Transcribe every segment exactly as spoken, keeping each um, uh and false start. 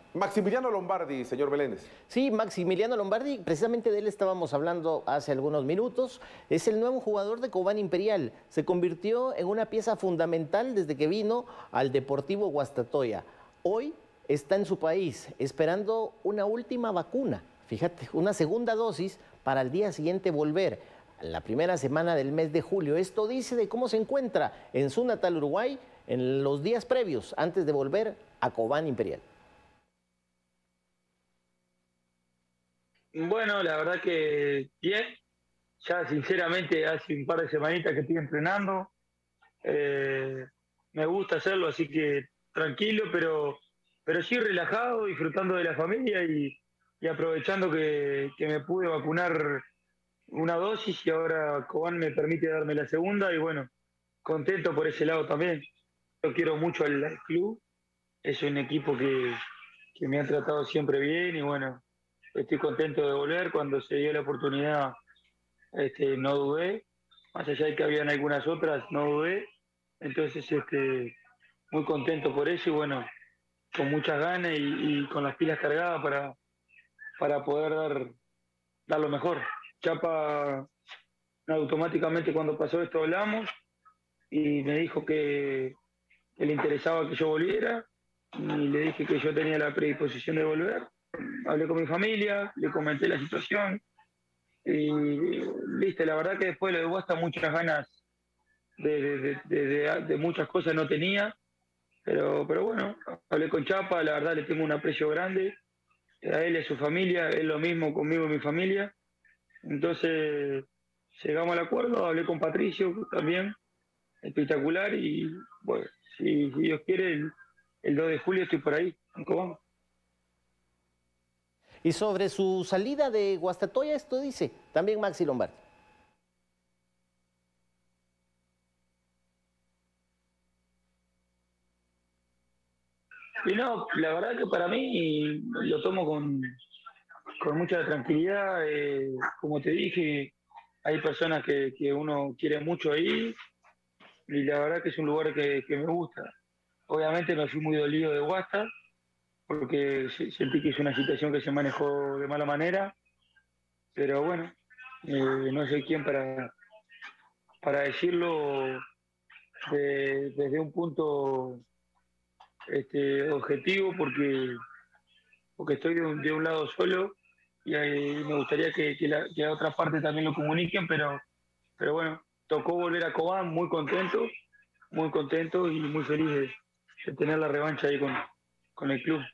Maximiliano Lombardi, señor Beléndez. Sí, Maximiliano Lombardi, precisamente de él estábamos hablando hace algunos minutos. Es el nuevo jugador de Cobán Imperial. Se convirtió en una pieza fundamental desde que vino al Deportivo Guastatoya. Hoy está en su país esperando una última vacuna. Fíjate, una segunda dosis para el día siguiente volver, la primera semana del mes de julio. Esto dice de cómo se encuentra en su natal Uruguay en los días previos, antes de volver a Cobán Imperial. Bueno, la verdad que bien. Ya sinceramente hace un par de semanitas que estoy entrenando. Eh, me gusta hacerlo, así que tranquilo, pero, pero sí relajado, disfrutando de la familia y, y aprovechando que, que me pude vacunar una dosis y ahora Cobán me permite darme la segunda y bueno, contento por ese lado también. Yo quiero mucho al, al club, es un equipo que, que me ha tratado siempre bien y bueno, estoy contento de volver. Cuando se dio la oportunidad, este, no dudé, más allá de que habían algunas otras, no dudé. Entonces, este, muy contento por eso y bueno, con muchas ganas y, y con las pilas cargadas para, para poder dar, dar lo mejor. Chapa, automáticamente cuando pasó esto hablamos y me dijo que, que le interesaba que yo volviera y le dije que yo tenía la predisposición de volver. Hablé con mi familia, le comenté la situación y viste, la verdad que después de lo de Guasta muchas ganas de, de, de, de, de muchas cosas no tenía, pero, pero bueno, hablé con Chapa, la verdad le tengo un aprecio grande, a él y a su familia, es lo mismo conmigo y mi familia, entonces llegamos al acuerdo, hablé con Patricio también, espectacular y bueno, si, si Dios quiere el, el dos de julio estoy por ahí, en Cobán. Y sobre su salida de Guastatoya, esto dice también Maxi Lombardi. Y no, la verdad que para mí lo tomo con, con mucha tranquilidad. Eh, como te dije, hay personas que, que uno quiere mucho ahí y la verdad que es un lugar que, que me gusta. Obviamente me fui muy dolido de Guasta porque sentí que es una situación que se manejó de mala manera, pero bueno, eh, no soy quien para, para decirlo de, desde un punto este, objetivo porque, porque estoy de un, de un lado solo y ahí me gustaría que, que, la, que la otra parte también lo comuniquen, pero, pero bueno, tocó volver a Cobán, muy contento, muy contento y muy feliz de, de tener la revancha ahí con, con el club.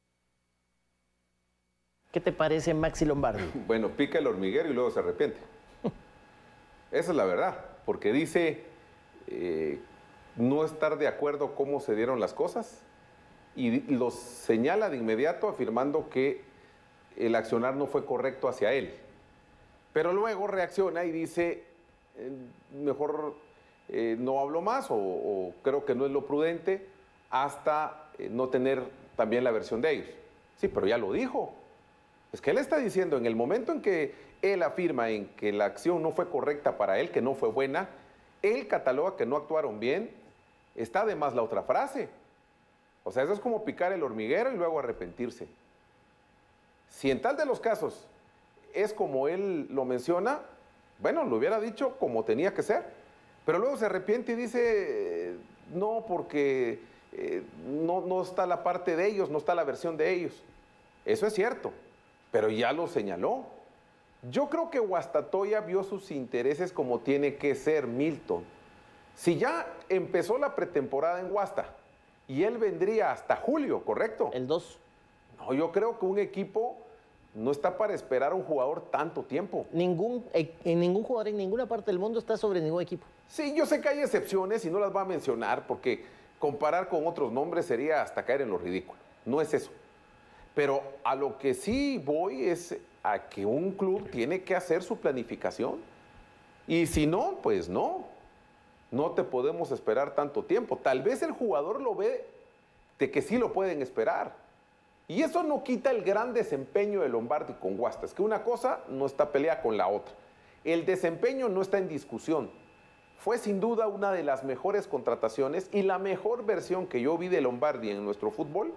¿Qué te parece Maxi Lombardi? Bueno, pica el hormiguero y luego se arrepiente. Esa es la verdad, porque dice eh, no estar de acuerdo cómo se dieron las cosas y los señala de inmediato afirmando que el accionar no fue correcto hacia él. Pero luego reacciona y dice, eh, mejor eh, no hablo más o, o creo que no es lo prudente hasta eh, no tener también la versión de ellos. Sí, pero ya lo dijo. Es que él está diciendo, en el momento en que él afirma en que la acción no fue correcta para él, que no fue buena, él cataloga que no actuaron bien, está además la otra frase. O sea, eso es como picar el hormiguero y luego arrepentirse. Si en tal de los casos es como él lo menciona, bueno, lo hubiera dicho como tenía que ser. Pero luego se arrepiente y dice, no, porque eh, no, no está la parte de ellos, no está la versión de ellos. Eso es cierto. Pero ya lo señaló. Yo creo que Guastatoya vio sus intereses como tiene que ser, Milton. Si ya empezó la pretemporada en Guasta y él vendría hasta julio, ¿correcto? El dos. No, yo creo que un equipo no está para esperar a un jugador tanto tiempo. Ningún, en ningún jugador en ninguna parte del mundo está sobre ningún equipo. Sí, yo sé que hay excepciones y no las va a mencionar porque comparar con otros nombres sería hasta caer en lo ridículo. No es eso. Pero a lo que sí voy es a que un club tiene que hacer su planificación. Y si no, pues no. No te podemos esperar tanto tiempo. Tal vez el jugador lo ve de que sí lo pueden esperar. Y eso no quita el gran desempeño de Lombardi con Guasta. Es que una cosa no está peleada con la otra. El desempeño no está en discusión. Fue sin duda una de las mejores contrataciones y la mejor versión que yo vi de Lombardi en nuestro fútbol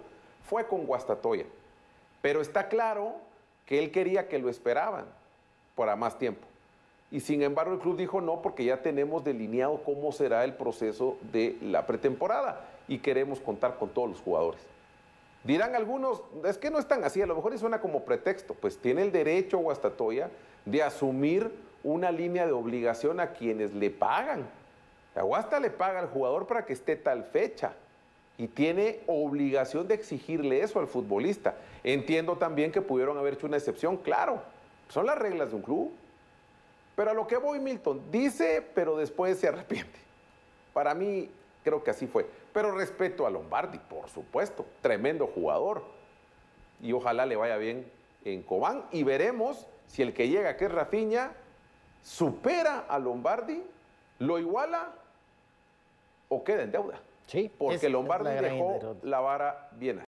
fue con Guastatoya, pero está claro que él quería que lo esperaban para más tiempo. Y sin embargo el club dijo no, porque ya tenemos delineado cómo será el proceso de la pretemporada y queremos contar con todos los jugadores. Dirán algunos, es que no es tan así, a lo mejor y suena como pretexto, pues tiene el derecho Guastatoya de asumir una línea de obligación a quienes le pagan. La Guasta le paga al jugador para que esté tal fecha y tiene obligación de exigirle eso al futbolista. Entiendo también que pudieron haber hecho una excepción, claro, son las reglas de un club. Pero a lo que voy, Milton, dice, pero después se arrepiente. Para mí, creo que así fue. Pero respeto a Lombardi, por supuesto. Tremendo jugador. Y ojalá le vaya bien en Cobán. Y veremos si el que llega, que es Rafinha, supera a Lombardi, lo iguala o queda en deuda. Sí, porque es, Lombardi es la dejó derrota. la vara bien.